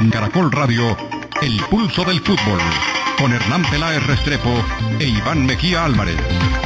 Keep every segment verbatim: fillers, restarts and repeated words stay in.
En Caracol Radio, El Pulso del Fútbol, con Hernán Peláez Restrepo e Iván Mejía Álvarez.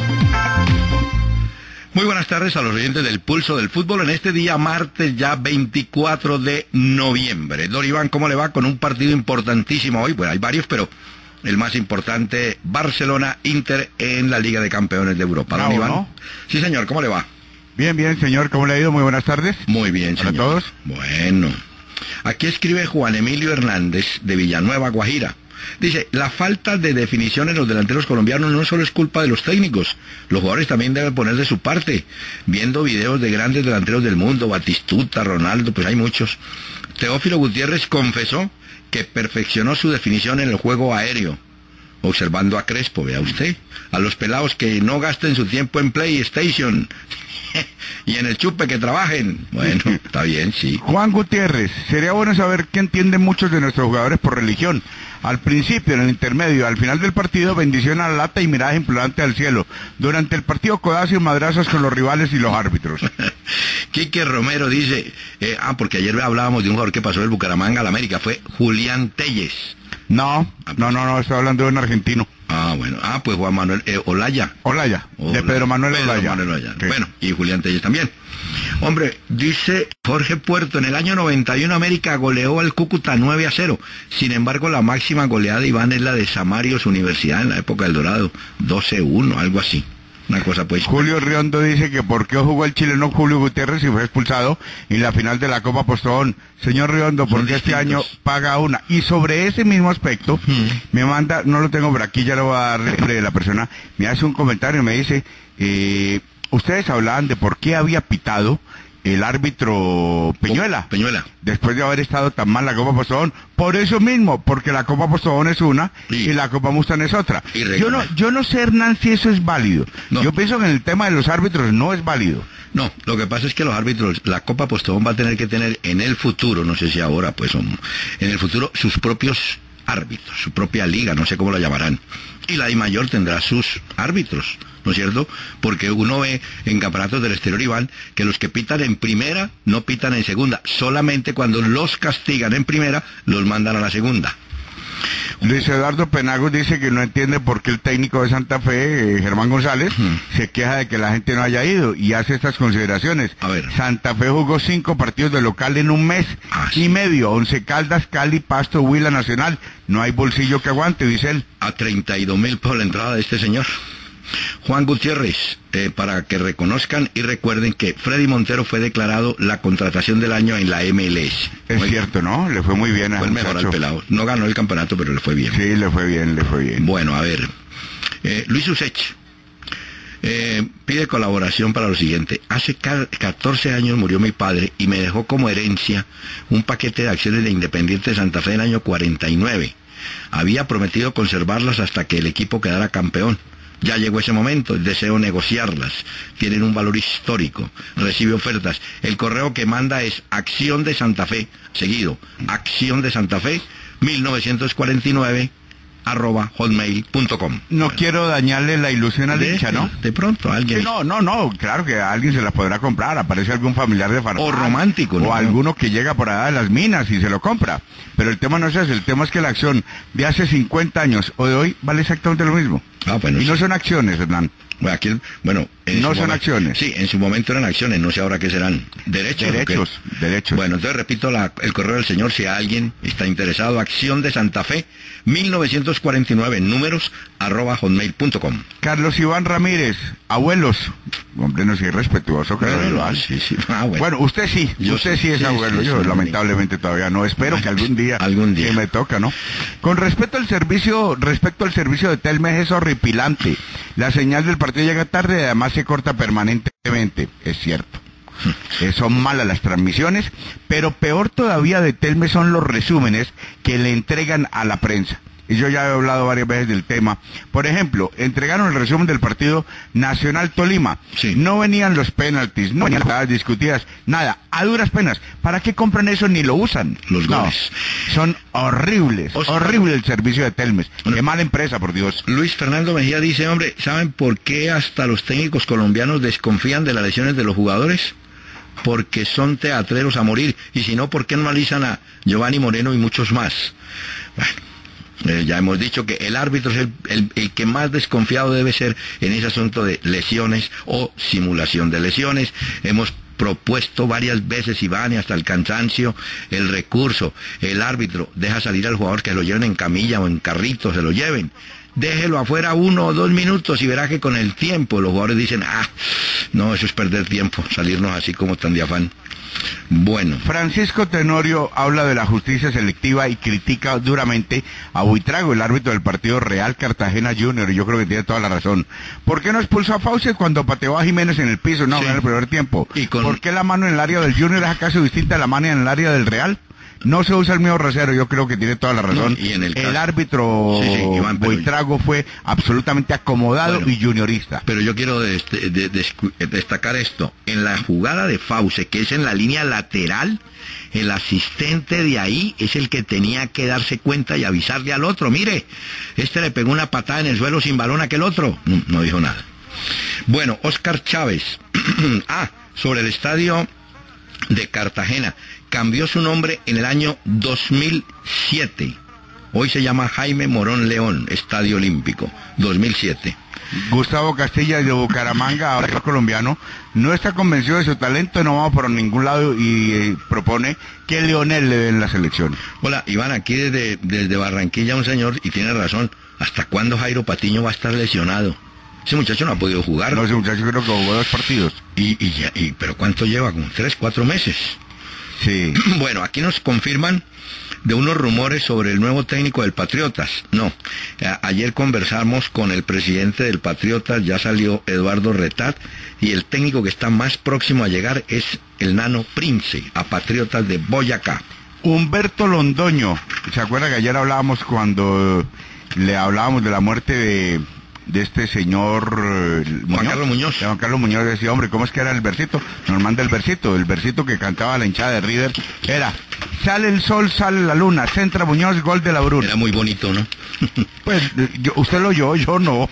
Muy buenas tardes a los oyentes del Pulso del Fútbol en este día martes ya veinticuatro de noviembre. Don Iván, ¿cómo le va? Con un partido importantísimo hoy. Bueno, hay varios, pero el más importante, Barcelona-Inter en la Liga de Campeones de Europa. ¿Don Iván? ¿No? Sí, señor, ¿cómo le va? Bien, bien, señor, ¿cómo le ha ido? Muy buenas tardes. Muy bien, señor. ¿Para todos? Bueno, aquí escribe Juan Emilio Hernández de Villanueva, Guajira. Dice, la falta de definición en los delanteros colombianos no solo es culpa de los técnicos, los jugadores también deben poner de su parte. Viendo videos de grandes delanteros del mundo, Batistuta, Ronaldo, pues hay muchos. Teófilo Gutiérrez confesó que perfeccionó su definición en el juego aéreo, observando a Crespo, vea usted, a los pelados que no gasten su tiempo en PlayStation y en el chupe que trabajen. Bueno, está bien, sí. Juan Gutiérrez, sería bueno saber qué entienden muchos de nuestros jugadores por religión. Al principio, en el intermedio, al final del partido, bendición a la lata y mirada implorante al cielo. Durante el partido, codazos y madrazos con los rivales y los árbitros. Quique Romero dice, eh, ah, porque ayer hablábamos de un jugador que pasó del Bucaramanga al América, fue Julián Telles. No, no, no, no, estoy hablando de un argentino. Ah, bueno, ah, pues Juan Manuel eh, Olaya. Olaya, Olaya, de Pedro Manuel Pedro Olaya. Manuel Olaya. Sí. Bueno, y Julián Telles también. Hombre, dice Jorge Puerto, en el año noventa y uno América goleó al Cúcuta nueve a cero. Sin embargo, la máxima goleada, Iván, es la de Samarios Universidad en la época del Dorado, doce uno, algo así. Una cosa pues. Julio Riondo dice que por qué jugó el chileno Julio Gutiérrez y fue expulsado en la final de la Copa Postobón. Señor Riondo, porque este año paga una. Y sobre ese mismo aspecto, hmm. me manda, no lo tengo por aquí, ya lo voy a dar el nombre de la persona, me hace un comentario y me dice, eh, ustedes hablaban de por qué había pitado el árbitro Peñuela, Peñuela, después de haber estado tan mal la Copa Postobón, por eso mismo, porque la Copa Postobón es una sí. y la Copa Mustang es otra. Yo no, yo no sé, Hernán, si eso es válido. No. Yo pienso que en el tema de los árbitros no es válido. No, lo que pasa es que los árbitros, la Copa Postobón va a tener que tener en el futuro, no sé si ahora, pues, en el futuro, sus propios árbitros, su propia liga, no sé cómo la llamarán. Y la DIMAYOR tendrá sus árbitros, ¿no es cierto? Porque uno ve en campeonatos del exterior, Iván, que los que pitan en primera no pitan en segunda. Solamente cuando los castigan en primera, los mandan a la segunda. Luis Eduardo Penagos dice que no entiende por qué el técnico de Santa Fe, eh, Germán González, uh-huh. se queja de que la gente no haya ido y hace estas consideraciones. A ver. Santa Fe jugó cinco partidos de local en un mes ah, y sí. medio. Once Caldas, Cali, Pasto, Huila, Nacional. No hay bolsillo que aguante, dice él. A treinta y dos mil por la entrada de este señor. Juan Gutiérrez, eh, para que reconozcan y recuerden que Freddy Montero fue declarado la contratación del año en la M L S. Es Oye, cierto, ¿no? Le fue muy bien a Fue el mejor al pelado. No ganó el campeonato, pero le fue bien. Sí, le fue bien, le fue bien. Bueno, a ver. Eh, Luis Usech eh, pide colaboración para lo siguiente. Hace catorce años murió mi padre y me dejó como herencia un paquete de acciones de Independiente de Santa Fe en el año cuarenta y nueve. Había prometido conservarlas hasta que el equipo quedara campeón. Ya llegó ese momento, deseo negociarlas, tienen un valor histórico, recibe ofertas. El correo que manda es Acción de Santa Fe, seguido, Acción de Santa Fe, mil novecientos cuarenta y nueve, arroba hotmail punto com. No bueno. quiero dañarle la ilusión al hincha, ¿no? De pronto, alguien... Sí, no, no, no, claro que a alguien se la podrá comprar, aparece algún familiar de Farfán. O romántico, ¿no? O alguno que llega por allá de las minas y se lo compra. Pero el tema no es ese, el tema es que la acción de hace cincuenta años o de hoy vale exactamente lo mismo. Ah, bueno, y sí. no son acciones, Hernán. Bueno, aquí, bueno en no son momento, acciones. Sí, en su momento eran acciones, no sé ahora qué serán. ¿Derechos? Derechos, derechos. Bueno, entonces repito la, el correo del señor, si alguien está interesado, Acción de Santa Fe, mil novecientos cuarenta y nueve, números, arroba hotmail punto com. Carlos Iván Ramírez, abuelos. Hombre, no soy respetuoso, Carlos no, no, Iván. No, sí, sí. Ah, bueno. bueno, usted sí, yo usted sí, sí es sí, abuelo, sí, yo sí, lamentablemente sí. todavía no. Espero Ay, que algún día, algún día. que me toca, ¿no? Con respecto al servicio, respecto al servicio de Telmex es horripilante. La señal del partido llega tarde y además se corta permanentemente, es cierto. Eh, son malas las transmisiones, pero peor todavía de Telmex son los resúmenes que le entregan a la prensa. Y yo ya he hablado varias veces del tema. Por ejemplo, entregaron el resumen del partido Nacional Tolima. Sí. No venían los penaltis, no venían las discutidas, nada, a duras penas. ¿Para qué compran eso ni lo usan? Los goles. No, son horribles, o sea, horrible el servicio de Telmex. Bueno, qué mala empresa, por Dios. Luis Fernando Mejía dice, hombre, ¿saben por qué hasta los técnicos colombianos desconfían de las lesiones de los jugadores? porque son teatreros a morir, y si no, ¿por qué no analizan a Giovanni Moreno y muchos más? Bueno, eh, ya hemos dicho que el árbitro es el, el, el que más desconfiado debe ser en ese asunto de lesiones o simulación de lesiones. Hemos propuesto varias veces, Iván, y hasta el cansancio, el recurso. El árbitro deja salir al jugador, que lo lleven en camilla o en carrito, se lo lleven. Déjelo afuera uno o dos minutos y verá que con el tiempo los jugadores dicen, ah, no, eso es perder tiempo, salirnos así como tan de afán. Bueno. Francisco Tenorio habla de la justicia selectiva y critica duramente a Buitrago, el árbitro del partido Real Cartagena Junior, y yo creo que tiene toda la razón. ¿Por qué no expulsó a Fauces cuando pateó a Jiménez en el piso? No, sí. En el primer tiempo. ¿Y con... ¿Por qué la mano en el área del Junior es acaso distinta a la mano en el área del Real? No se usa el mismo rasero, yo creo que tiene toda la razón. No, y en el, caso... el árbitro sí, sí, Iván, Buitrago fue absolutamente acomodado bueno, y juniorista. Pero yo quiero de, de, de, de, destacar esto. En la jugada de Fauce, que es en la línea lateral, el asistente de ahí es el que tenía que darse cuenta y avisarle al otro. Mire, este le pegó una patada en el suelo sin balón a aquel otro. No, no dijo nada. Bueno, Oscar Chávez. ah, sobre el estadio de Cartagena. Cambió su nombre en el año dos mil siete. Hoy se llama Jaime Morón León, Estadio Olímpico, dos mil siete. Gustavo Castilla de Bucaramanga, ahora colombiano, no está convencido de su talento, no va por ningún lado y eh, propone que Leonel le den la selección. Hola, Iván, aquí desde, desde Barranquilla un señor, y tiene razón, ¿hasta cuándo Jairo Patiño va a estar lesionado? Ese muchacho no ha podido jugar. No, ese muchacho creo que jugó dos partidos. Y, y, ya, y ¿pero cuánto lleva? Como tres, cuatro meses. Sí. Bueno, aquí nos confirman de unos rumores sobre el nuevo técnico del Patriotas. No, a ayer conversamos con el presidente del Patriotas, ya salió Eduardo Retat, y el técnico que está más próximo a llegar es el Nano Prince, a Patriotas de Boyacá. Humberto Londoño, ¿se acuerda que ayer hablábamos cuando le hablábamos de la muerte de... de este señor eh, Juan Muñoz, Carlos Muñoz. De Juan Carlos Muñoz decía, hombre, ¿cómo es que era el versito? Nos manda el versito, el versito que cantaba la hinchada de River, era, sale el sol, sale la luna, centra Muñoz, gol de la Bruna. Era muy bonito, ¿no? Pues, yo, usted lo oyó, yo no.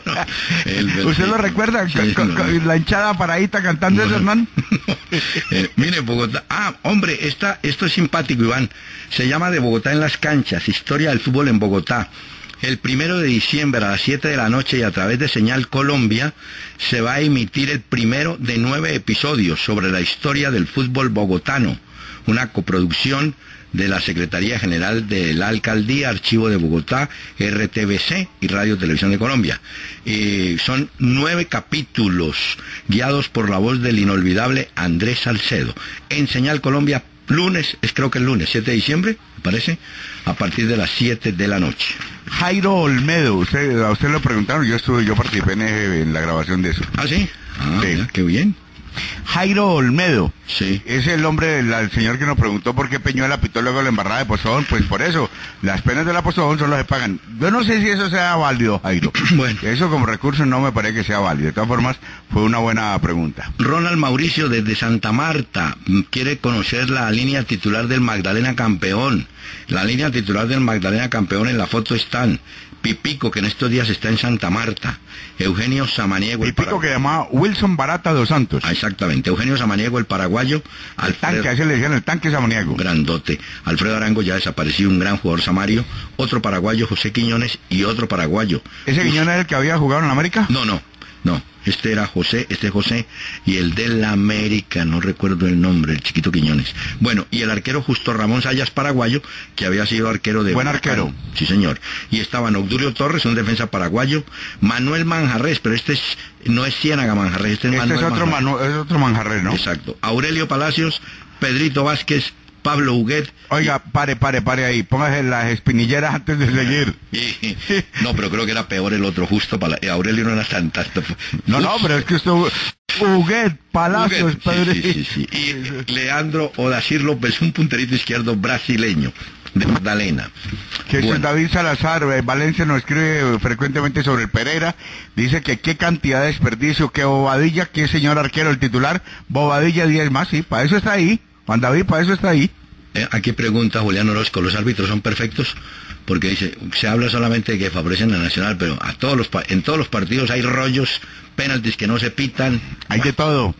Bueno, ¿usted lo recuerda? Sí, con, no, con, la hinchada paradita cantando bueno, eso, hermano. No. Eh, mire, Bogotá, ah, hombre, esta, esto es simpático, Iván, se llama De Bogotá en las canchas, historia del fútbol en Bogotá. El primero de diciembre a las siete de la noche y a través de Señal Colombia se va a emitir el primero de nueve episodios sobre la historia del fútbol bogotano, una coproducción de la Secretaría General de la Alcaldía, Archivo de Bogotá, R T V C y Radio Televisión de Colombia. Eh, son nueve capítulos guiados por la voz del inolvidable Andrés Salcedo. En Señal Colombia, lunes, es creo que el lunes, siete de diciembre, me parece, a partir de las siete de la noche. Jairo Olmedo, usted, a usted lo preguntaron, yo estuve, yo participé en, en la grabación de eso. ¿Ah, sí? Ah, sí. Mira, qué bien. Jairo Olmedo, sí, es el hombre, el, el señor que nos preguntó por qué Peñuela pitó luego la embarrada de Postobón. Pues por eso, las penas de la Postobón son las que pagan. Yo no sé si eso sea válido, Jairo. Bueno, eso como recurso no me parece que sea válido. De todas formas, fue una buena pregunta. Ronald Mauricio desde Santa Marta quiere conocer la línea titular del Magdalena Campeón. La línea titular del Magdalena Campeón, en la foto están Pipico, que en estos días está en Santa Marta, Eugenio Samaniego, Pipico, el para... que llamaba Wilson Barata dos Santos. Ah, exactamente, Eugenio Samaniego, el paraguayo, el Alfredo... tanque, a ese le decían el tanque Samaniego. Grandote. Alfredo Arango, ya desaparecido, un gran jugador samario, otro paraguayo, José Quiñones, y otro paraguayo. ¿Ese Uf... Quiñones es el que había jugado en América? No, no, no. Este era José, este José, y el de la América, no recuerdo el nombre, el chiquito Quiñones. Bueno, y el arquero Justo Ramón Sayas, paraguayo, que había sido arquero de... Buen arquero. Sí, señor. Y estaban Obdulio Torres, un defensa paraguayo, Manuel Manjarres, pero este es, no es Ciénaga Manjarres, este es este Manuel es otro, Manu, es otro Manjarres, ¿no? Exacto. Aurelio Palacios, Pedrito Vázquez, Pablo Huguet. Oiga, pare, pare, pare ahí, póngase las espinilleras antes de seguir. Y, no, pero creo que era peor el otro, Justo Palacios. Aurelio no era tan tanto. No, no, pero es que usted... Huguet, Palacios, Pedro. Sí, sí, sí, sí. Y Leandro Odacir López, un punterito izquierdo brasileño, de Magdalena. Que bueno. David Salazar, eh, Valencia nos escribe frecuentemente sobre el Pereira, dice que qué cantidad de desperdicio, que Bobadilla, que señor arquero, el titular, Bobadilla diez más, sí, para eso está ahí, Juan David, para eso está ahí. Eh, aquí pregunta Julián Orozco, ¿los árbitros son perfectos? Porque dice, se habla solamente de que favorecen a Nacional, pero a todos los en todos los partidos hay rollos, penaltis que no se pitan. Hay de todo.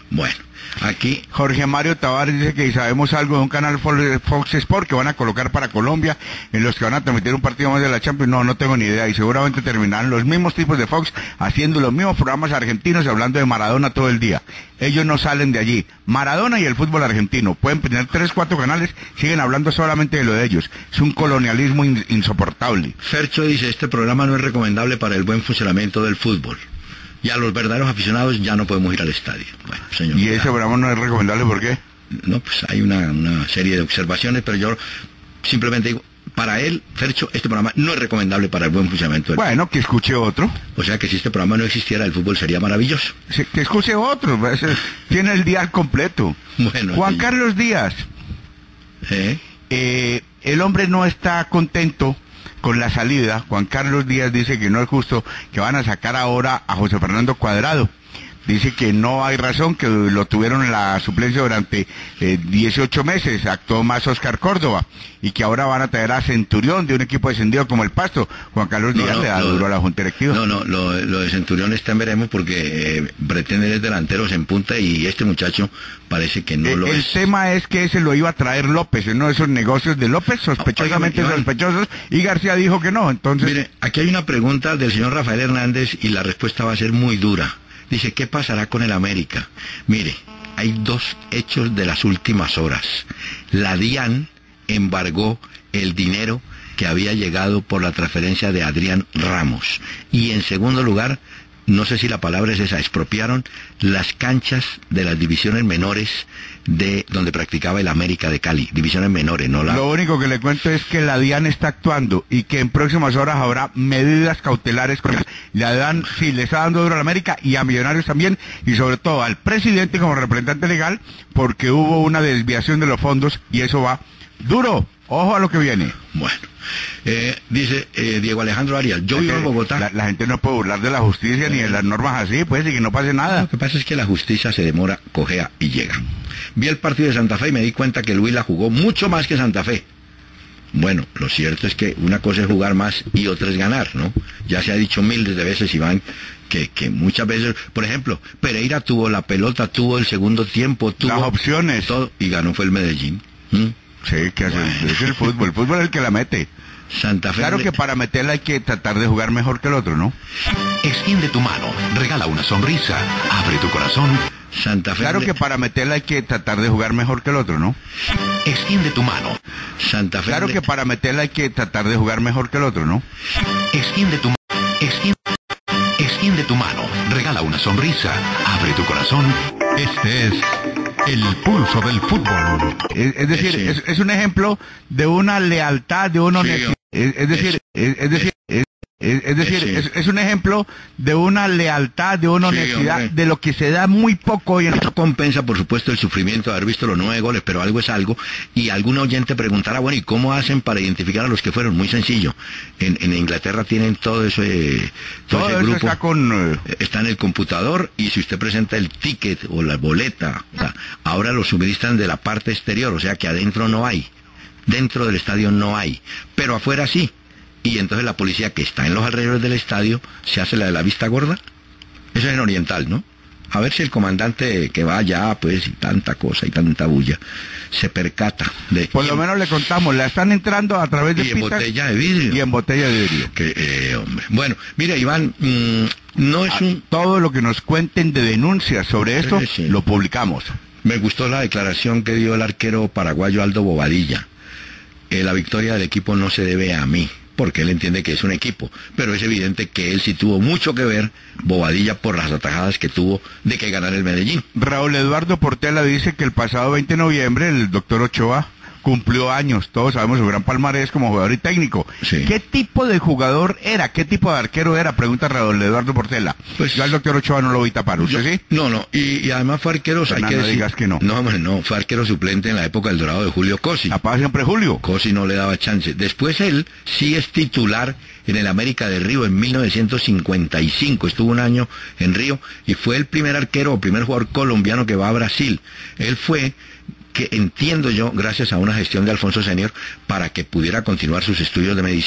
Bueno, aquí... Jorge Mario Tavares dice que sabemos algo de un canal Fox Sport que van a colocar para Colombia, en los que van a transmitir un partido más de la Champions. No, no tengo ni idea, y seguramente terminarán los mismos tipos de Fox haciendo los mismos programas argentinos, hablando de Maradona todo el día. Ellos no salen de allí. Maradona y el fútbol argentino. Pueden tener tres, cuatro canales, siguen hablando solamente de lo de ellos. Es un colonialismo in- insoportable. Fercho dice, este programa no es recomendable para el buen funcionamiento del fútbol. Y a los verdaderos aficionados ya no podemos ir al estadio. Bueno, señor. ¿Y ese programa no es recomendable por qué? No, pues hay una, una serie de observaciones, pero yo simplemente digo, para él, Fercho, este programa no es recomendable para el buen funcionamiento del Bueno, que escuche otro. fútbol. O sea que si este programa no existiera, el fútbol sería maravilloso. Sí, que escuche otro. Ese tiene el día completo. Bueno, Juan sí. Carlos Díaz. ¿Eh? Eh, el hombre no está contento con la salida. Juan Carlos Díaz dice que no es justo que van a sacar ahora a José Fernando Cuadrado. Dice que no hay razón, que lo tuvieron en la suplencia durante eh, dieciocho meses, actuó más Oscar Córdoba, y que ahora van a traer a Centurión de un equipo descendido como el Pasto. Juan Carlos No, Díaz no, le da lo- duro a la Junta Directiva. No, no, lo, lo de Centurión está en veremos porque eh, pretende es delanteros en punta y este muchacho parece que no Eh, lo el es. tema es que ese lo iba a traer López, en uno de esos negocios de López, sospechosamente Oiga, Iván. sospechosos, y García dijo que no, entonces... Mire, aquí hay una pregunta del señor Rafael Hernández y la respuesta va a ser muy dura. Dice, ¿qué pasará con el América? Mire, hay dos hechos de las últimas horas. La DIAN embargó el dinero que había llegado por la transferencia de Adrián Ramos. Y en segundo lugar, no sé si la palabra es esa, expropiaron las canchas de las divisiones menores de donde practicaba el América de Cali. Divisiones menores, no la... Lo único que le cuento es que la DIAN está actuando y que en próximas horas habrá medidas cautelares con la DIAN, sí, le está dando duro a la América y a Millonarios también, y sobre todo al presidente como representante legal, porque hubo una desviación de los fondos y eso va duro. Ojo a lo que viene. Bueno, eh, dice eh, Diego Alejandro Arias, yo vivo en Bogotá. La, la gente no puede burlar de la justicia ni de las normas así, pues, y que no pase nada. Lo que pasa es que la justicia se demora, cojea y llega. Vi el partido de Santa Fe y me di cuenta que Luis la jugó mucho más que Santa Fe. Bueno, lo cierto es que una cosa es jugar más y otra es ganar, ¿no? Ya se ha dicho miles de veces, Iván, que, que muchas veces, por ejemplo, Pereira tuvo la pelota, tuvo el segundo tiempo, tuvo... Las opciones. Todo, y ganó fue el Medellín. ¿Mm? Sí, que hace, Bueno. es el fútbol, el fútbol es el que la mete. Santa Fe... Claro le- que para meterla hay que tratar de jugar mejor que el otro, ¿no? Extiende tu mano, regala una sonrisa, abre tu corazón. Santa Fe... Claro le- que para meterla hay que tratar de jugar mejor que el otro, ¿no? Extiende tu mano, Santa Fe... Claro le- que para meterla hay que tratar de jugar mejor que el otro, ¿no? extiende tu mano, extiende, extiende tu mano, regala una sonrisa, abre tu corazón. Este es el pulso del fútbol. Es, es decir, Sí. es, es un ejemplo de una lealtad, de una Sí, honestidad. Es, es decir, es, es decir, es, es- es decir, Sí. es, es un ejemplo de una lealtad, de una Sí, honestidad, hombre. de lo que se da muy poco hoy en Esto compensa, por supuesto, el sufrimiento de haber visto los nueve goles, pero algo es algo. Y algún oyente preguntará, bueno, ¿y cómo hacen para identificar a los que fueron? Muy sencillo. En, en Inglaterra tienen todo ese, todo Todo ese eso grupo. está con... eh, Eh, Está en el computador y si usted presenta el ticket o la boleta, o sea, ahora lo suministran de la parte exterior, o sea que adentro no hay. Dentro del estadio no hay, pero afuera sí. Y entonces la policía que está en los alrededores del estadio se hace la de la vista gorda. Eso es en Oriental, ¿no? A ver si el comandante que va allá, pues, y tanta cosa y tanta bulla, se percata de... Por lo menos le contamos, la están entrando a través de y en pistas botella de vidrio. y en botella de vidrio. Que, eh, hombre. Bueno, mira, Iván, mm, no es un... Todo lo que nos cuenten de denuncias sobre esto, Sí, sí. lo publicamos. Me gustó la declaración que dio el arquero paraguayo Aldo Bobadilla. Eh, la victoria del equipo no se debe a mí, porque él entiende que es un equipo, pero es evidente que él sí tuvo mucho que ver, Bobadilla, por las atajadas que tuvo de que ganara el Medellín. Raúl Eduardo Portela dice que el pasado veinte de noviembre el doctor Ochoa cumplió años, todos sabemos su gran palmarés como jugador y técnico. Sí. ¿Qué tipo de jugador era? ¿Qué tipo de arquero era? Pregunta Raúl Eduardo Portela. Pues- Yo al doctor Ochoa no lo vi tapar, ¿usted Yo- sí? No, no, y, y además fue arquero, hay Fernando, que decir... digas que no. No, hombre, no, fue arquero suplente en la época del Dorado de Julio Cosi. Tapaba siempre Julio. Cosi no le daba chance. Después él sí es titular en el América de Río en mil novecientos cincuenta y cinco. Estuvo un año en Río y fue el primer arquero o primer jugador colombiano que va a Brasil. Él fue, que entiendo yo, gracias a una gestión de Alfonso Senior, para que pudiera continuar sus estudios de medicina.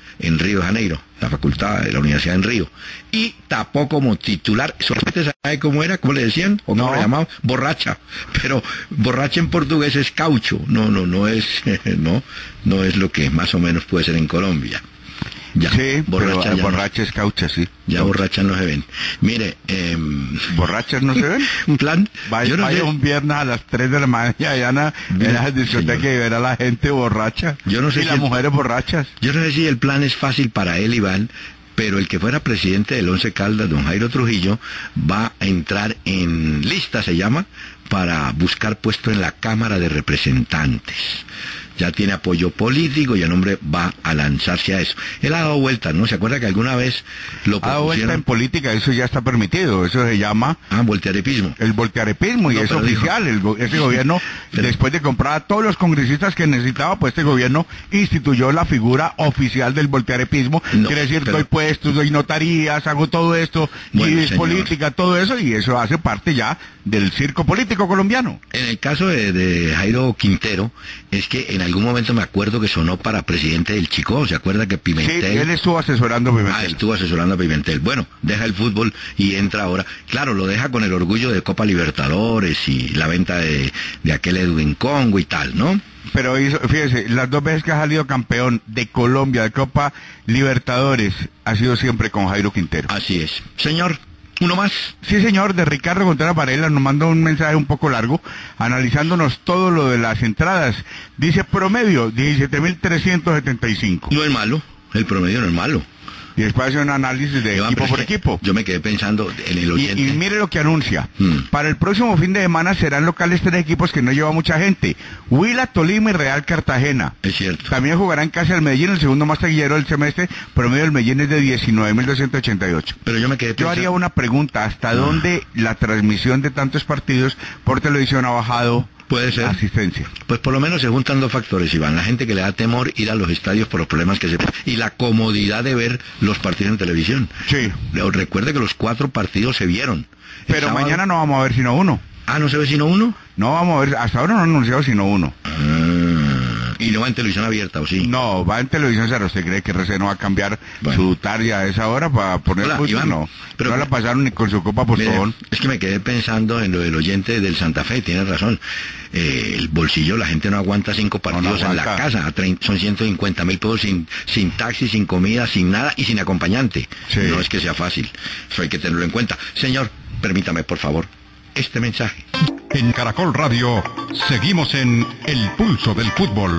en Río de Janeiro, la facultad de la Universidad en Río, y tapó como titular, ¿solamente sabe cómo era? ¿Cómo le decían? ¿O cómo No. le llamaban? Borracha, pero borracha en portugués es caucho, no, no, no es, no, no es lo que más o menos puede ser en Colombia. Ya, Sí, borracha, pero ya, borracha es caucha, sí. no, ya borrachas no se ven. Mire, eh, ¿Borrachas no se ven? un plan, Vaya, yo no vaya sé, un viernes a las tres de la mañana allá en la, en la discoteca señor. y ver a la gente borracha. Yo no sé y si las el- mujeres borrachas. yo no sé si el plan es fácil para él, Iván, pero el que fuera presidente del Once Caldas, don Jairo Trujillo, va a entrar en lista, se llama, para buscar puesto en la Cámara de Representantes. Ya tiene apoyo político y el hombre va a lanzarse a eso. Él ha dado vueltas, ¿no? ¿Se acuerda que alguna vez lo Ha dado vuelta en propusieron? política, eso ya está permitido, eso se llama Ah, voltearepismo. el voltearepismo y No, es pero dijo- oficial. El go- ese gobierno, Pero- después de comprar a todos los congresistas que necesitaba, pues este gobierno instituyó la figura oficial del voltearepismo. No, Quiere decir, pero- doy puestos, doy notarías, hago todo esto, Bueno, y es señor. política, todo eso, y eso hace parte ya del circo político colombiano. En el caso de, de Jairo Quintero, es que en algún momento me acuerdo que sonó para presidente del Chicó. ¿Se acuerda que Sí, Pimentel... él estuvo asesorando a Ah, Pimentel. estuvo asesorando a Pimentel. Bueno, deja el fútbol y entra ahora. Claro, lo deja con el orgullo de Copa Libertadores y la venta de, de aquel Edwin Congo y tal, ¿no? Pero hizo- fíjese, las dos veces que ha salido campeón de Colombia, de Copa Libertadores, ha sido siempre con Jairo Quintero. Así es. Señor, uno más. Sí, señor, de Ricardo Contreras Varela nos manda un mensaje un poco largo, analizándonos todo lo de las entradas. Dice promedio, diecisiete mil trescientos setenta y cinco. No es malo. El promedio no es malo. Y después hace un análisis de Iván, equipo pero por es que equipo. Yo me quedé pensando en el Y, oyente. y mire lo que anuncia. Mm. Para el próximo fin de semana serán locales tres equipos que no lleva mucha gente. Huila, Tolima y Real Cartagena. Es cierto. También jugará en casa el Medellín, el segundo más taquillero del semestre. Promedio del Medellín es de diecinueve mil doscientos ochenta y ocho. Pero yo me quedé Yo pensando... haría una pregunta, ¿hasta dónde la transmisión de tantos partidos por televisión ha bajado Puede ser. la asistencia? Pues por lo menos se juntan dos factores, Iván. La gente que le da temor ir a los estadios por los problemas que se... Y la comodidad de ver los partidos en televisión. Sí, Le- Recuerde que los cuatro partidos se vieron. El pero sábado- mañana no vamos a ver sino uno. Ah, ¿no se ve sino uno? No vamos a ver, hasta ahora no han anunciado sino uno. Ah, y no va en televisión abierta, ¿o sí? No, va en televisión, ¿será? ¿Usted cree que R C N no va a cambiar Bueno. su tarde a esa hora para poner Hola, fútbol? Iván, No, pero- no la pasaron ni con su copa Mire, postobón. es que me quedé pensando en lo del oyente del Santa Fe, tiene razón. Eh, el bolsillo, la gente no aguanta cinco partidos no en la aguanta. casa, a trein- son ciento cincuenta mil pesos sin, sin taxi, sin comida, sin nada y sin acompañante. Sí. No es que sea fácil, eso hay que tenerlo en cuenta. Señor, permítame por favor este mensaje. En Caracol Radio seguimos en El Pulso del Fútbol.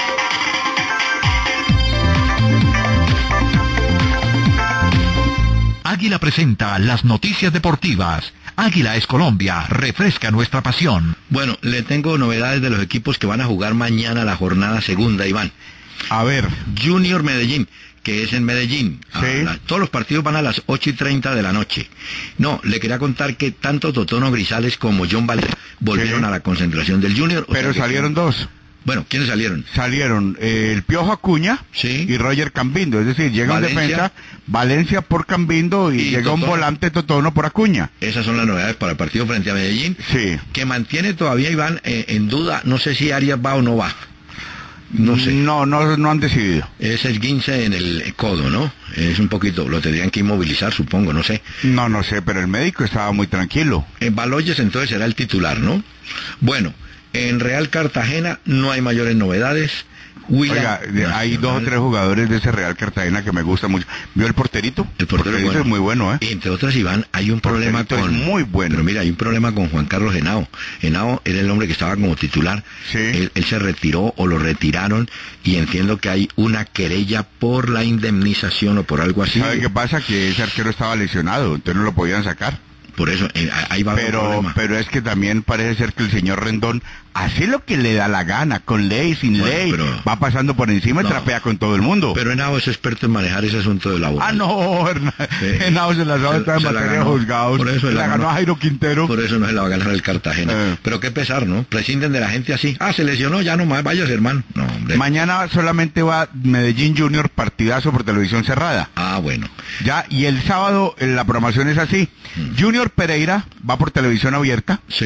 Águila presenta las noticias deportivas. Águila es Colombia, refresca nuestra pasión. Bueno, le tengo novedades de los equipos que van a jugar mañana la jornada segunda, Iván. A ver, Junior Medellín, que es en Medellín. Sí. A la- todos los partidos van a las ocho y treinta de la noche. No, le quería contar que tanto Totono Grisales como John Valdez volvieron Sí. a la concentración del Junior. o pero sea que- salieron dos. Bueno, ¿quiénes salieron? Salieron eh, el Piojo Acuña Sí. y Roger Cambindo. Es decir, llega Valencia. un defensa, Valencia por Cambindo y, Y llega un Totono. volante Totono por Acuña. Esas son las novedades para el partido frente a Medellín, Sí. que mantiene todavía, Iván, eh, en duda, no sé si Arias va o no va. No sé. No, no, no han decidido. Es el guince en el codo, ¿no? Es un poquito, lo tendrían que inmovilizar, supongo, no sé. No, no sé, pero el médico estaba muy tranquilo. En Baloyes entonces será el titular, ¿no? Bueno, en Real Cartagena no hay mayores novedades. Huila Oiga, de- hay Nacional, dos o tres jugadores de ese Real Cartagena que me gustan mucho. ¿Vio el porterito? El portero es es bueno. muy bueno, ¿eh? Y entre otras, Iván, hay un problema Porterito con... es muy bueno. Pero mira, hay un problema con Juan Carlos Henao. Henao era el hombre que estaba como titular. Sí. Él, él se retiró o lo retiraron y entiendo que hay una querella por la indemnización o por algo así. ¿Sabe qué pasa? Que ese arquero estaba lesionado, entonces no lo podían sacar. Por eso, eh, ahí va a haber un Pero, problema. pero es que también parece ser que el señor Rendón hace lo que le da la gana, con ley, sin Bueno, ley, pero- va pasando por encima y No. trapea con todo el mundo. Pero Henao es experto en manejar ese asunto de la Ah, no, Hernán. Henao se la sabe Se- toda en se la materia de ganó. juzgados. Por eso Se la la ganó ganó. a Jairo Quintero. Por eso no se la va a ganar el Cartagena. Eh. Pero qué pesar, ¿no? Prescinden de la gente así. Ah, se lesionó, ya no más, vayas, hermano. No, hombre. Mañana solamente va Medellín Junior, partidazo por televisión cerrada. Ah, bueno. Ya, y el sábado eh, la programación es así. Mm. Junior Pereira va por televisión abierta. Sí.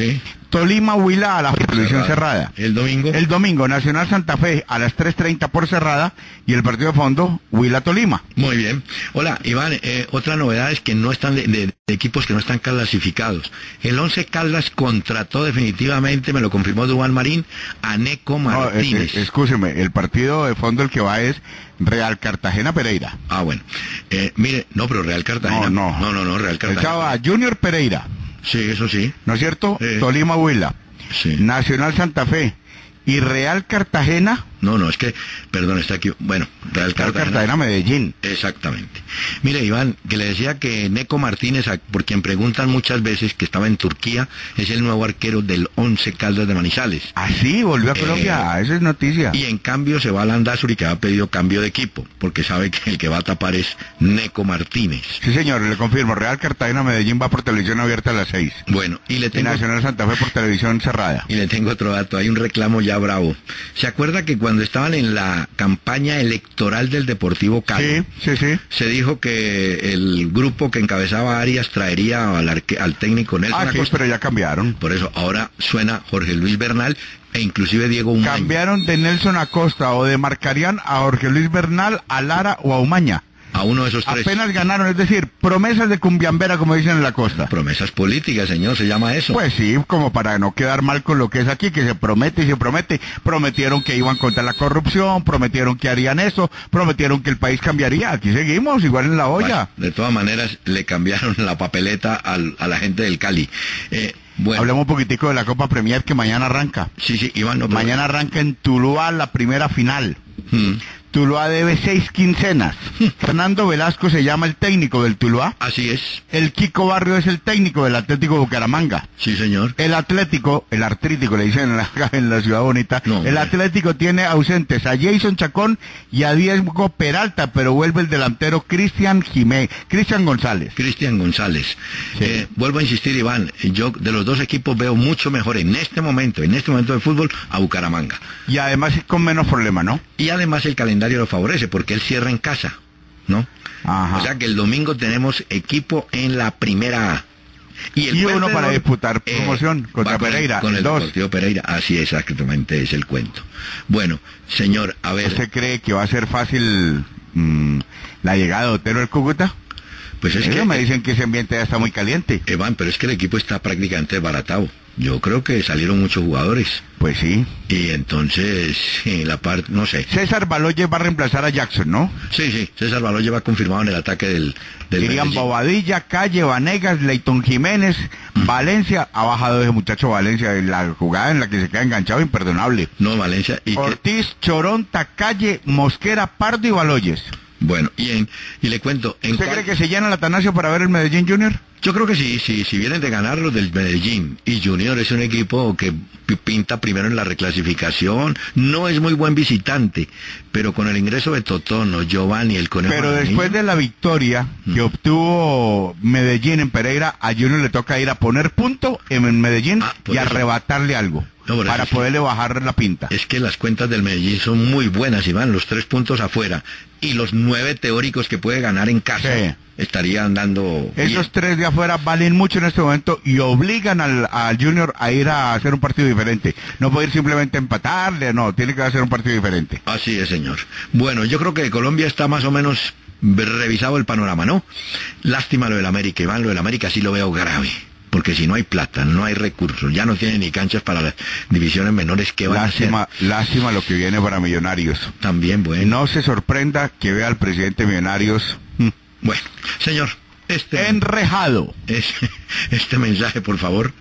Tolima Huila a la televisión cerrada. El domingo. El domingo, Nacional Santa Fe a las tres treinta por cerrada y el partido de fondo, Huila Tolima. Muy bien. Hola, Iván, eh, otra novedad es que no están de, de, de equipos que no están clasificados. El Once Caldas contrató definitivamente, me lo confirmó Duván Marín, a Neco Martínez. No, eh, eh, escúcheme, el partido de fondo el que va es Real Cartagena Pereira. Ah, bueno. Eh, mire, no, pero Real Cartagena. No, no. No, no, no, Real Cartagena. Estaba Junior Pereira. Sí, eso sí. ¿No es cierto? Eh. Tolima Huila. Sí. Nacional Santa Fe. Y Real Cartagena. No, no, es que, perdón, está aquí. Bueno, Real Cartagena. Real Cartagena Medellín. Exactamente. Mire, Iván, que le decía que Neco Martínez, por quien preguntan muchas veces que estaba en Turquía, es el nuevo arquero del Once Caldas de Manizales. Ah, sí, volvió a Colombia. Eh, Esa es noticia. Y en cambio se va a Landazuri, que ha pedido cambio de equipo, porque sabe que el que va a tapar es Neco Martínez. Sí, señor, le confirmo. Real Cartagena Medellín va por televisión abierta a las seis. Bueno, y le Y tengo... Nacional Santa Fe por televisión cerrada. Y le tengo otro dato, hay un reclamo ya bravo. ¿Se acuerda que cuando estaban en la campaña electoral del Deportivo Cali, sí, sí, sí, se dijo que el grupo que encabezaba Arias traería al, arque, al técnico Nelson ah, sí, Acosta? pero ya cambiaron. Por eso ahora suena Jorge Luis Bernal e inclusive Diego Umaña. Cambiaron de Nelson Acosta o de marcarían a Jorge Luis Bernal, a Lara o a Umaña. A uno de esos tres. Apenas ganaron, es decir, promesas de cumbiambera, como dicen en la costa. Promesas políticas, señor, se llama eso. Pues sí, como para no quedar mal con lo que es aquí, que se promete y se promete. Prometieron que iban contra la corrupción, prometieron que harían eso, prometieron que el país cambiaría. Aquí seguimos, igual en la olla. Bueno, de todas maneras, le cambiaron la papeleta al, a la gente del Cali. Eh, Bueno. Hablemos un poquitico de la Copa Premier que mañana arranca. Sí, sí, Iván. No, pero... Mañana arranca en Tuluá la primera final. Hmm. Tuluá debe seis quincenas. Fernando Velasco se llama el técnico del Tuluá. Así es. El Kiko Barrio es el técnico del Atlético Bucaramanga. Sí, señor. El Atlético, el artrítico le dicen en la, en la Ciudad Bonita, no, el Atlético tiene ausentes a Jason Chacón y a Diego Peralta, pero vuelve el delantero Cristian Jiménez, Cristian González. Cristian González. Sí. Eh, vuelvo a insistir, Iván, yo de los dos equipos veo mucho mejor en este momento, en este momento de fútbol, a Bucaramanga. Y además con menos problema, ¿no? Y además el calendario lo favorece porque él cierra en casa, ¿no? Ajá. O sea que el domingo tenemos equipo en la primera A. Y, el y uno para de, disputar promoción eh, contra Pereira. Con el dos. Deportivo Pereira, así exactamente es el cuento. Bueno, señor, a ver... ¿Usted cree que va a ser fácil mmm, la llegada de Otero al Cúcuta? Pues es Ellos que... me dicen que ese ambiente ya está muy caliente. Iván, pero es que el equipo está prácticamente desbaratado. Yo creo que salieron muchos jugadores. Pues sí. Y entonces, en la parte, no sé. César Baloye va a reemplazar a Jackson, ¿no? Sí, sí, César Baloye va confirmado en el ataque del... del Dirían Medellín. Bobadilla, Calle, Vanegas, Leighton Jiménez, mm. Valencia. Ha bajado ese muchacho Valencia. La jugada en la que se queda enganchado, imperdonable. No, Valencia. Y Ortiz, que... Choronta, Calle, Mosquera, Pardo y Baloyes. Bueno, y, en, y le cuento... En ¿Usted cual... cree que se llena el Atanasio para ver el Medellín Junior? Yo creo que sí, sí, si vienen de ganar los del Medellín y Junior es un equipo que pinta primero en la reclasificación, no es muy buen visitante, pero con el ingreso de Totono, Giovanni, el Conejo... Pero después de la victoria mm. que obtuvo Medellín en Pereira, a Junior le toca ir a poner punto en Medellín ah, y eso. arrebatarle algo. No, para poderle que, bajar la pinta. Es que las cuentas del Medellín son muy buenas, Iván, los tres puntos afuera y los nueve teóricos que puede ganar en casa sí. estarían dando... Esos bien. tres de afuera valen mucho en este momento y obligan al, al Junior a ir a hacer un partido diferente. No puede ir simplemente a empatarle, no, tiene que hacer un partido diferente. Así es, señor. Bueno, yo creo que Colombia está más o menos revisado el panorama, ¿no? Lástima lo del América, Iván, lo del América sí lo veo grave. Porque si no hay plata, no hay recursos, ya no tienen ni canchas para las divisiones menores, ¿qué van lástima, a hacer? Lástima lo que viene para Millonarios. También, bueno. No se sorprenda que vea al presidente Millonarios. Bueno, señor, este... enrejado. Este, este mensaje, por favor.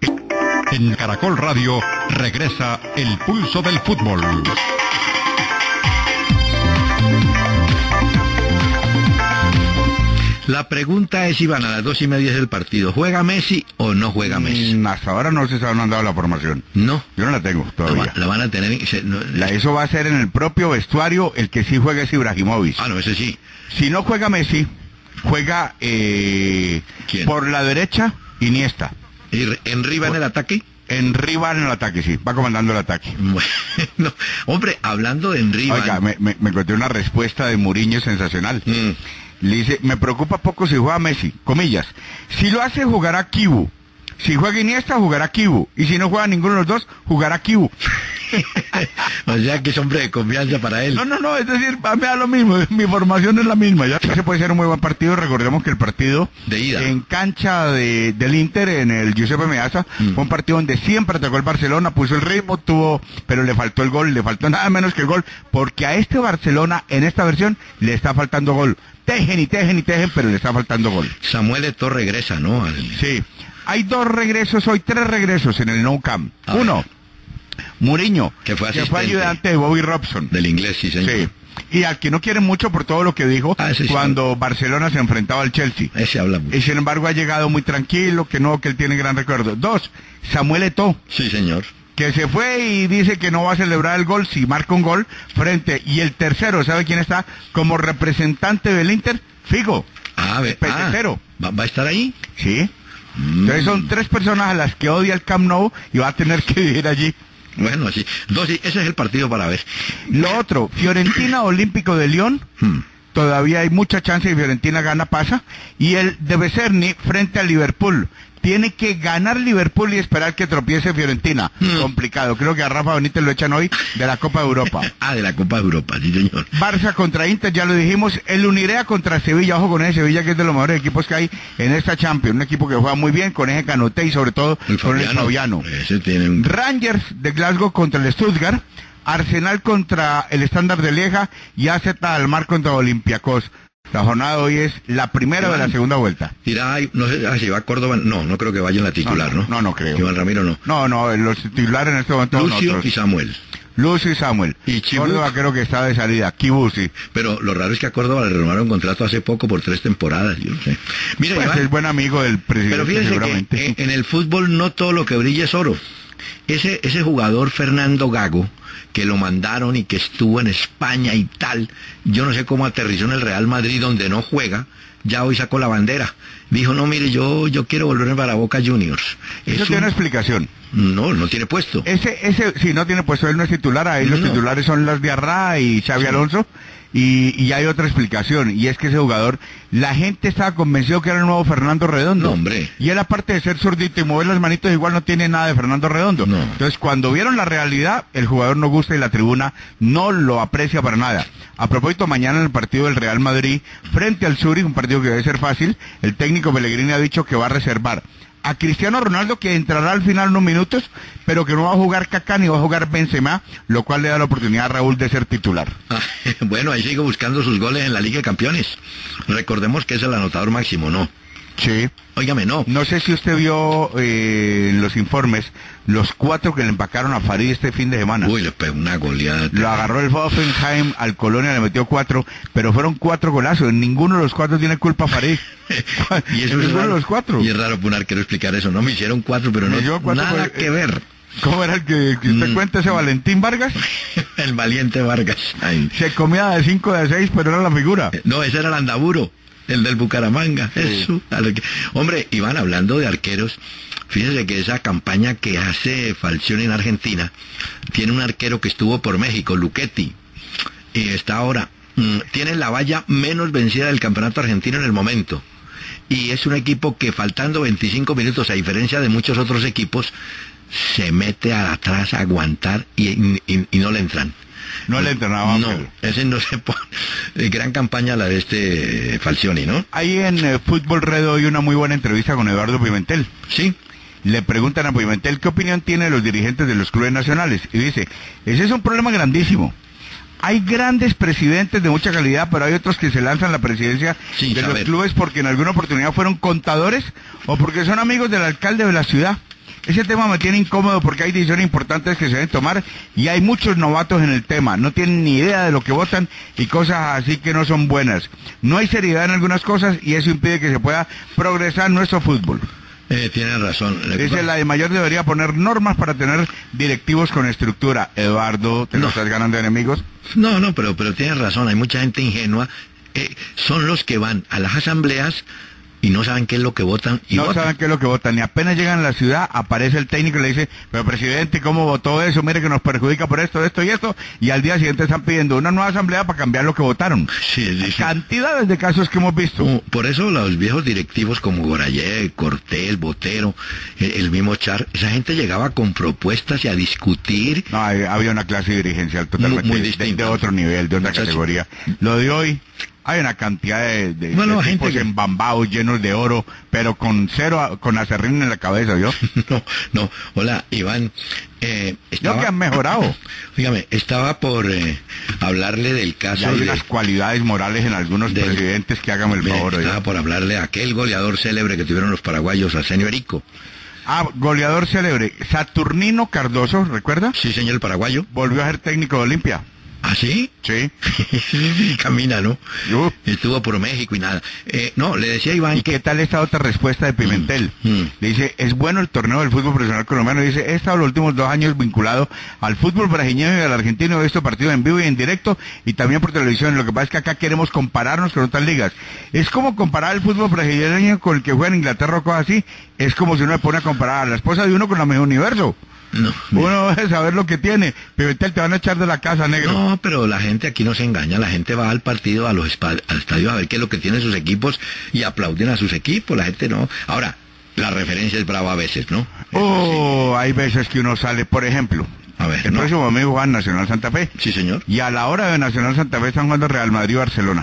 En Caracol Radio regresa el pulso del fútbol. La pregunta es, Iván, a las dos y media del partido, ¿juega Messi o no juega Messi? Mm, hasta ahora no se han dado la formación. No. Yo no la tengo todavía. La, la van a tener... Se, no, la, eso va a ser en el propio vestuario, el que sí juega es Ibrahimovic. Ah, no, ese sí. Si no juega Messi, juega eh, por la derecha Iniesta. ¿Y Henry va en el ataque? Henry va en el ataque, sí, va comandando el ataque. Bueno, hombre, hablando de Henry... Oiga, me, me, me encontré una respuesta de Mourinho sensacional. Mm. Le dice, me preocupa poco si juega Messi, comillas. Si lo hace, jugará Kibu. Si juega Iniesta, jugará Kibu. Y si no juega ninguno de los dos, jugará Kibu. O sea que es hombre de confianza para él. No, no, no, es decir, a mí me da lo mismo, mi formación es la misma. Ya ese puede ser un muy buen partido. Recordemos que el partido de ida en cancha de, del Inter, en el Giuseppe Meazza, mm. fue un partido donde siempre atacó el Barcelona, puso el ritmo, tuvo, pero le faltó el gol, le faltó nada menos que el gol, porque a este Barcelona, en esta versión, le está faltando gol. Tejen y tejen y tejen, pero le está faltando gol. Samuel Eto'o regresa, ¿no? Al... Sí. Hay dos regresos hoy, tres regresos en el Nou Camp. A Uno, ver. Mourinho, que fue, que fue ayudante de Bobby Robson. Del inglés, sí, señor. Sí. Y al que no quieren mucho por todo lo que dijo ah, cuando sí. Barcelona se enfrentaba al Chelsea. Ese habla mucho. Y sin embargo ha llegado muy tranquilo, que no, que él tiene gran recuerdo. Dos, Samuel Eto'o. Sí, señor. Que se fue y dice que no va a celebrar el gol si marca un gol frente. Y el tercero, ¿sabe quién está? Como representante del Inter, Figo. Ah, ve, Pesetero. Ah, ¿va, ¿Va a estar ahí? Sí. Mm. Entonces son tres personas a las que odia el Camp Nou y va a tener que vivir allí. Bueno, así. Dos, ese es el partido para ver. Lo otro, Fiorentina Olímpico de Lyon. Hmm. Todavía hay mucha chance de que Fiorentina gana, pasa. Y el de Becerni frente al Liverpool. Tiene que ganar Liverpool y esperar que tropiece Fiorentina. Hmm. Complicado. Creo que a Rafa Benítez lo echan hoy de la Copa de Europa. Ah, de la Copa de Europa, sí, señor. Barça contra Inter, ya lo dijimos. El Unirea contra Sevilla. Ojo con ese Sevilla, que es de los mejores equipos que hay en esta Champions. Un equipo que juega muy bien con ese Canoté y sobre todo el con el Fabiano. Ese tiene un... Rangers de Glasgow contra el Stuttgart. Arsenal contra el Standard de Lieja y A Z Alkmaar contra Olympiacos. La jornada de hoy es la primera Iván, de la segunda vuelta. Dirá, no sé ah, si va a Córdoba, no, no creo que vaya en la titular, ¿no? No, no, no creo. Iván Ramiro no. No, no, los titulares en este momento Lucio nosotros. y Samuel. Lucio y Samuel. Y Chibuk. Córdoba creo que está de salida. Kibu, sí. Pero lo raro es que a Córdoba le renovaron un contrato hace poco por tres temporadas, yo no sé. Mira, pues Iván, es buen amigo del presidente, pero fíjense seguramente. Que en, en el fútbol no todo lo que brilla es oro. Ese, ese jugador Fernando Gago, que lo mandaron y que estuvo en España y tal, yo no sé cómo aterrizó en el Real Madrid donde no juega, ya hoy sacó la bandera. Dijo, no, mire, yo yo quiero volverme para Boca Juniors. Eso tiene una explicación. No, no tiene puesto. Ese, ese, sí, no tiene puesto, él no es titular, ahí no. Los titulares son las de Arrá y Xavi sí. Alonso. Y, y hay otra explicación, y es que ese jugador, la gente estaba convencido que era el nuevo Fernando Redondo. No, hombre. Y él, aparte de ser zurdito y mover las manitos, igual no tiene nada de Fernando Redondo. No. Entonces, cuando vieron la realidad, el jugador no gusta y la tribuna no lo aprecia para nada. A propósito, mañana en el partido del Real Madrid, frente al Zurich, un partido que debe ser fácil, el técnico Pellegrini ha dicho que va a reservar a Cristiano Ronaldo, que entrará al final unos minutos, pero que no va a jugar Kaká ni va a jugar Benzema, lo cual le da la oportunidad a Raúl de ser titular. Ah, bueno, ahí sigue buscando sus goles en la Liga de Campeones. Recordemos que es el anotador máximo, ¿no? Sí. Óigame, no. No sé si usted vio eh, en los informes los cuatro que le empacaron a Farid este fin de semana. Uy, le pegó una goleada. Lo agarró el Hoffenheim, al Colonia le metió cuatro, pero fueron cuatro golazos. Ninguno de los cuatro tiene culpa Farid. Y eso ninguno es raro, de los cuatro. Y es raro para un arquero explicar eso. No me hicieron cuatro, pero no cuatro, nada pues, que ver. ¿Cómo era el que, que usted mm. cuenta ese Valentín Vargas? El valiente Vargas. Ay. Se comía de cinco de seis, pero era la figura. No, ese era el Andaburo. El del Bucaramanga. Sí. Eso. Hombre, Iván, hablando de arqueros, fíjese que esa campaña que hace Falcioni en Argentina, tiene un arquero que estuvo por México, Luchetti, y está ahora, mmm, tiene la valla menos vencida del campeonato argentino en el momento. Y es un equipo que faltando veinticinco minutos, a diferencia de muchos otros equipos, se mete atrás a aguantar y, y, y no le entran. No le entrenaba. No, ese no se pone. Gran campaña la de este Falcioni, ¿no? Ahí en eh, Fútbol Red hoy una muy buena entrevista con Eduardo Pimentel. Sí. Le preguntan a Pimentel qué opinión tiene de los dirigentes de los clubes nacionales. Y dice, ese es un problema grandísimo. Hay grandes presidentes de mucha calidad, pero hay otros que se lanzan la presidencia Sin de saber. los clubes porque en alguna oportunidad fueron contadores o porque son amigos del alcalde de la ciudad. Ese tema me tiene incómodo porque hay decisiones importantes que se deben tomar y hay muchos novatos en el tema, no tienen ni idea de lo que votan y cosas así que no son buenas. No hay seriedad en algunas cosas y eso impide que se pueda progresar nuestro fútbol. Eh, tiene razón. Dice, la de mayor debería poner normas para tener directivos con estructura. Eduardo, ¿te no. lo estás ganando enemigos? No, no, pero, pero tienes razón, hay mucha gente ingenua. Eh, son los que van a las asambleas y no saben qué es lo que votan. Y no votan. saben qué es lo que votan. Y apenas llegan a la ciudad, aparece el técnico y le dice, pero presidente, ¿cómo votó eso? Mire que nos perjudica por esto, esto y esto. Y al día siguiente están pidiendo una nueva asamblea para cambiar lo que votaron. Sí, sí, sí. Cantidades de casos que hemos visto. Uh, por eso los viejos directivos como Gorayev, Cortés, Botero, el, el mismo Char, esa gente llegaba con propuestas y a discutir. No, hay- había una clase dirigencial totalmente Muy- muy de- distinta. de, otro nivel, de otra Muchacho. categoría. Lo de hoy, hay una cantidad de, de, Bueno, de gente tipos que- embambados, llenos de oro, pero con cero, con acerrín en la cabeza, ¿yo? No, no. Hola, Iván. Eh, Yo estaba, que han mejorado. Dígame, estaba por eh, hablarle del Y caso hay de... unas cualidades morales en algunos del- presidentes que hagan el Mire, favor, ¿yo? estaba por hablarle a aquel goleador célebre que tuvieron los paraguayos, Arsenio Erico. Ah, goleador célebre, Saturnino Cardoso, ¿recuerda? Sí, señor, el paraguayo. Volvió a ser técnico de Olimpia. ¿Ah, sí? Sí. Sí, camina, ¿no? Uh, Estuvo por México y nada. Eh, no, le decía a Iván ¿Y que... qué tal esta otra respuesta de Pimentel? Mm, mm. Le dice, es bueno el torneo del fútbol profesional colombiano. Dice, he estado los últimos dos años vinculado al fútbol brasileño y al argentino. He visto partidos en vivo y en directo y también por televisión. Lo que pasa es que acá queremos compararnos con otras ligas. Es como comparar el fútbol brasileño con el que juega en Inglaterra o cosas así. Es como si uno se pone a comparar a la esposa de uno con la mejor universo. No, Uno debe saber lo que tiene. Pimentel, te van a echar de la casa, negro. no, pero la gente aquí no se engaña. La gente va al partido, a los espa- al estadio a ver qué es lo que tienen sus equipos y aplauden a sus equipos. La gente no. Ahora, la referencia es brava a veces, ¿no? Oh, hay veces que uno sale, por ejemplo, A ver, el no. próximo domingo juega Nacional Santa Fe. Sí, señor. Y a la hora de Nacional Santa Fe están jugando Real Madrid y Barcelona.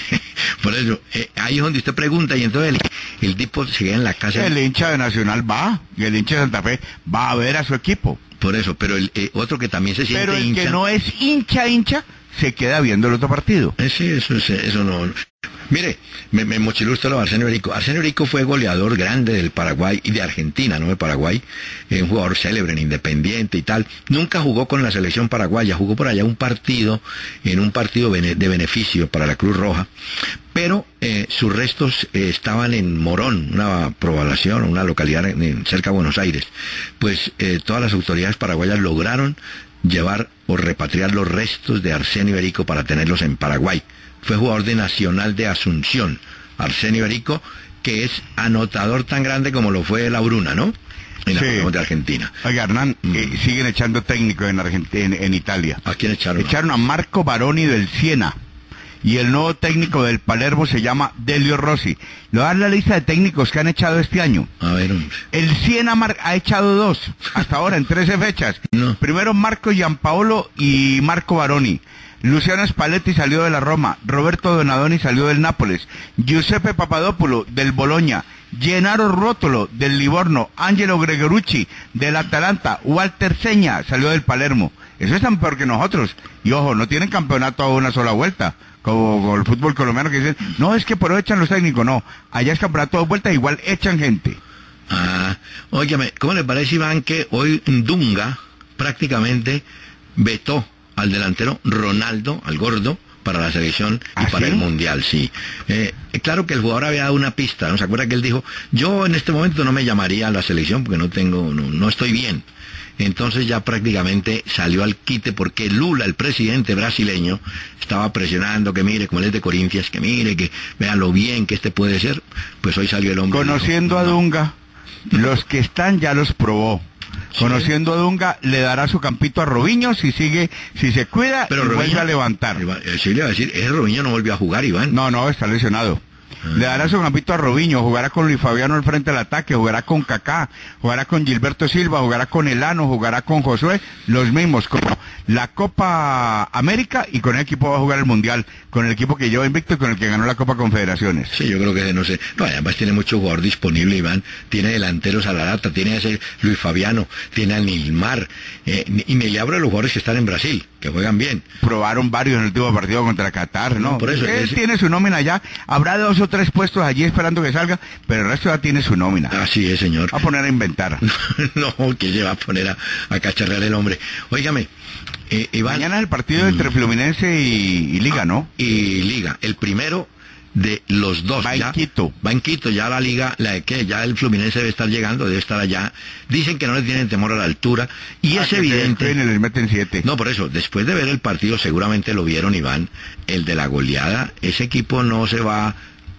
Por eso, eh, ahí es donde usted pregunta y entonces el, el tipo se queda en la casa. El hincha de Nacional va, y el hincha de Santa Fe va a ver a su equipo. Por eso, pero el eh, otro que también se siente Pero el hincha. que no es hincha, hincha, se queda viendo el otro partido. Eh, sí, eso, es- eso no. Mire, me, me mochiló usted lo de Arsenio Erico. Arsenio Erico fue goleador grande del Paraguay y de Argentina, no de Paraguay. Eh, un jugador célebre en Independiente y tal. Nunca jugó con la selección paraguaya, jugó por allá un partido, en un partido bene- de beneficio para la Cruz Roja. Pero eh, sus restos eh, estaban en Morón, una población, una localidad en- en- cerca de Buenos Aires. Pues eh, todas las autoridades paraguayas lograron llevar o repatriar los restos de Arsenio Erico para tenerlos en Paraguay. Fue jugador de Nacional de Asunción, Arsenio Erico, que es anotador tan grande como lo fue la Bruna, ¿no? En la Sí. Federación de Argentina. Oiga, Hernán, Mm. eh, siguen echando técnicos en, Argentina, en, en Italia. ¿A quién echaron? Echaron a Marco Baroni del Siena. Y el nuevo técnico del Palermo se llama Delio Rossi. Le voy a dar la lista de técnicos que han echado este año. A ver, hombre. El Siena mar- ha echado dos, hasta ahora, en trece fechas. No. Primero Marco Giampaolo y Marco Baroni. Luciano Spalletti salió de la Roma. Roberto Donadoni salió del Nápoles. Giuseppe Papadopoulo del Bologna. Gennaro Rótolo del Livorno. Angelo Gregorucci del Atalanta. Walter Seña salió del Palermo. Eso es tan peor que nosotros. Y ojo, no tienen campeonato a una sola vuelta. Como, como el fútbol colombiano que dicen, no, es que por eso echan los técnicos. No, allá es campeonato a dos vueltas, igual echan gente. Ah, óigame, ¿cómo le parece, Iván, que hoy Dunga prácticamente vetó al delantero Ronaldo, al gordo, para la selección y ¿Ah, para sí? el Mundial, sí. Eh, claro que el jugador había dado una pista, ¿no se acuerda que él dijo, yo en este momento no me llamaría a la selección porque no tengo, no, no estoy bien? Entonces ya prácticamente salió al quite porque Lula, el presidente brasileño, estaba presionando que mire, como él es de Corintias, que mire, que vean lo bien que este puede ser. Pues hoy salió el hombre. y dijo, Conociendo a "No". Dunga, los que están ya los probó. Conociendo a Dunga, le dará su campito a Robinho si sigue, si se cuida Pero y Robinho- vuelve a levantar. Iván, eh, sí le iba a decir, ese Robinho no volvió a jugar, Iván. No, no, está lesionado. Le dará su campito a Robinho, jugará con Luis Fabiano al frente del ataque, jugará con Kaká, jugará con Gilberto Silva, jugará con Elano, jugará con Josué, los mismos, como la Copa América y con el equipo va a jugar el Mundial, con el equipo que lleva invicto y con el que ganó la Copa Confederaciones. Sí, yo creo que no sé. No, además tiene mucho jugador disponible, Iván. Tiene delanteros a la lata, tiene a ese Luis Fabiano, tiene a Nilmar. Eh, y me le abro a los jugadores que están en Brasil, que juegan bien. Probaron varios en el último partido contra Qatar, ¿no? No, por eso, Él es- tiene su nómina ya, habrá dos o tres puestos allí esperando que salga, pero el resto ya tiene su nómina. Así es, señor. Va a poner a inventar. No, que se va a poner a, a cacharrear el hombre. Óigame, eh, Iván. Mañana es el partido entre Fluminense y, y Liga, ¿no? Y Liga, el primero de los dos. Va en ya, Quito. Va en Quito, ya la Liga, la de que ya el Fluminense debe estar llegando, debe estar allá. Dicen que no le tienen temor a la altura. Y Ah, es que se evidente. descuiden y les meten siete. No, por eso, después de ver el partido, seguramente lo vieron, Iván, el de la goleada, ese equipo no se va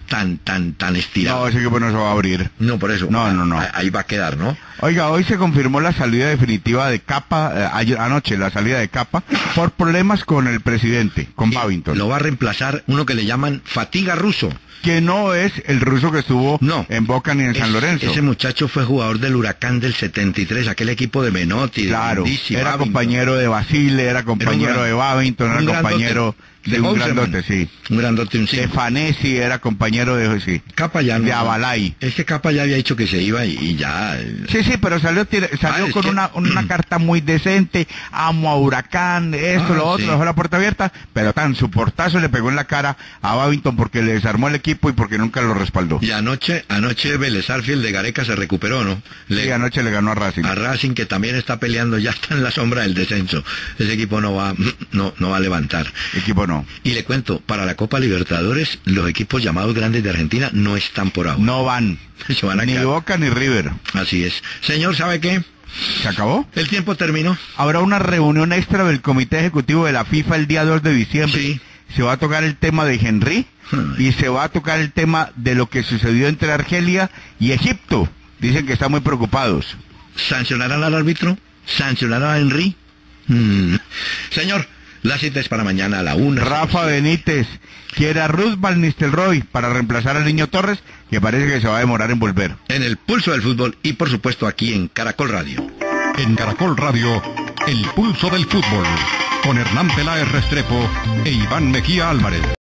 tan, tan, tan estirado. No, ese equipo no se va a abrir. No, por eso. No, no, no. Ahí va a quedar, ¿no? Oiga, hoy se confirmó la salida definitiva de Capa, eh, ayer, anoche la salida de Capa, por problemas con el presidente, con Y Babington. lo va a reemplazar uno que le llaman Fatiga Russo. Que no es el ruso que estuvo No. en Boca ni en San Es- Lorenzo. Ese muchacho fue jugador del Huracán del setenta y tres, aquel equipo de Menotti, de Claro, Brindisi, era Babington. compañero de Basile, era compañero gran- de Babington, un era grandote, compañero de de un Houseman. grandote, sí. Un grandote, un De cinco. Fanesi, era compañero de, sí. Capa ya no. de Abalay. Es que Capa ya había dicho que se iba y, y ya. eh, Sí, sí, pero salió, tira- salió Ah, es con que- una, una carta muy decente, amo a Huracán, esto, Ah, lo otro, sí. dejó la puerta abierta, pero tan, su portazo le pegó en la cara a Babington porque le desarmó el equipo y porque nunca lo respaldó. Y anoche, anoche Vélez Arfield de Gareca se recuperó, ¿no? Le- Y anoche le ganó a Racing. a Racing, que también está peleando, ya está en la sombra del descenso. Ese equipo no va, no, no va a levantar. Equipo no. Y le cuento, para la Copa Libertadores, los equipos llamados grandes de Argentina no están por ahora. No van. Se van a Ni quedar. Boca ni River. Así es. Señor, ¿sabe qué? ¿Se acabó? El tiempo terminó. Habrá una reunión extra del Comité Ejecutivo de la FIFA el día dos de diciembre. Sí. Se va a tocar el tema de Henry Hmm. y se va a tocar el tema de lo que sucedió entre Argelia y Egipto. Dicen que están muy preocupados. ¿Sancionarán al árbitro? ¿Sancionarán a Henry? Mm. Señor, la cita es para mañana a la una. Rafa Benítez quiere a Ruth Van Nistelrooy para reemplazar al Niño Torres, que parece que se va a demorar en volver. En el pulso del fútbol y por supuesto aquí en Caracol Radio. En Caracol Radio, el pulso del fútbol, con Hernán Peláez Restrepo e Iván Mejía Álvarez.